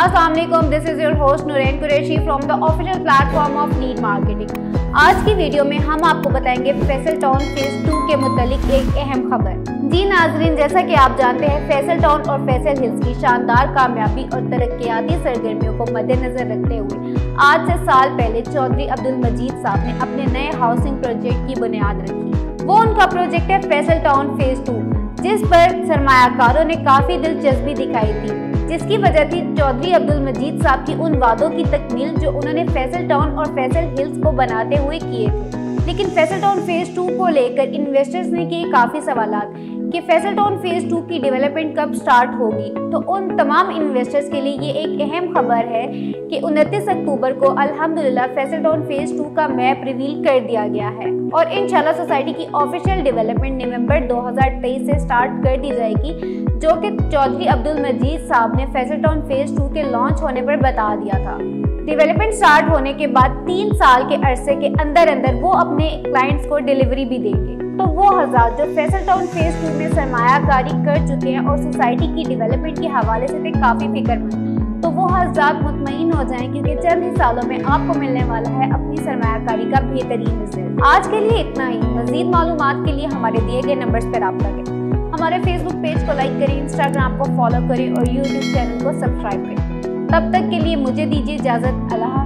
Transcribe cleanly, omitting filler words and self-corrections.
अस्सलाम वालेकुम, this is your host Noorain Qureshi from the official platform of need marketing. आज की वीडियो में हम आपको बताएंगे फैसल टाउन फेज 2 के मुतालिक एक अहम खबर। जी नाजरीन, जैसा कि आप जानते हैं फैसल टाउन और फैसल हिल्स की शानदार कामयाबी और तरक्याती सरगर्मियों को मद्देनजर रखते हुए आज से साल पहले चौधरी अब्दुल मजीद साहब ने अपने नए हाउसिंग प्रोजेक्ट की बुनियाद रखी। वो उनका प्रोजेक्ट है फैसल टाउन फेज 2, जिस पर सरमायाकारों ने काफी दिलचस्पी दिखाई थी, जिसकी वजह थी चौधरी अब्दुल मजीद साहब की उन वादों की तकमील जो उन्होंने फैसल टाउन और फैसल हिल्स को बनाते हुए किए थे। लेकिन फैसल टाउन फेज 2 को लेकर इन्वेस्टर्स ने किए काफी सवालात कि फैसल टाउन फेज 2 की डेवलपमेंट कब स्टार्ट होगी। तो उन तमाम इन्वेस्टर्स के लिए ये एक अहम खबर है कि 29 अक्टूबर को अल्हम्दुलिल्लाह फैसल टाउन फेज 2 का मैप रिवील कर दिया गया है और इंशाल्लाह सोसाइटी की ऑफिशियल डेवलपमेंट नवंबर 2023 से स्टार्ट कर दी जाएगी, जो कि चौधरी अब्दुल मजीद साहब ने फैसल टाउन फेज 2 के लॉन्च होने पर बता दिया था। डेवलपमेंट स्टार्ट होने के बाद 3 साल के अरसे के अंदर अंदर वो अपने क्लाइंट्स को डिलीवरी भी देंगे। तो वो हज़ार जो फैसल टाउन फेज 2 में सरमायाकारी कर चुके हैं और सोसाइटी की डेवलपमेंट के हवाले से थे काफ़ी फिक्रमंद, तो वो हज़ार मुतमईन हो जाएं क्योंकि चंद ही सालों में आपको मिलने वाला है अपनी सरमायाकारी का बेहतरीन रिजल्ट। आज के लिए इतना ही। मज़ीद मालूमात के लिए हमारे दिए गए नंबर्स पर रब्ता करें। हमारे फेसबुक पेज को लाइक करें, इंस्टाग्राम को फॉलो करें और यूट्यूब चैनल को सब्सक्राइब करें। तब तक के लिए मुझे दीजिए इजाज़त। अल्लाह।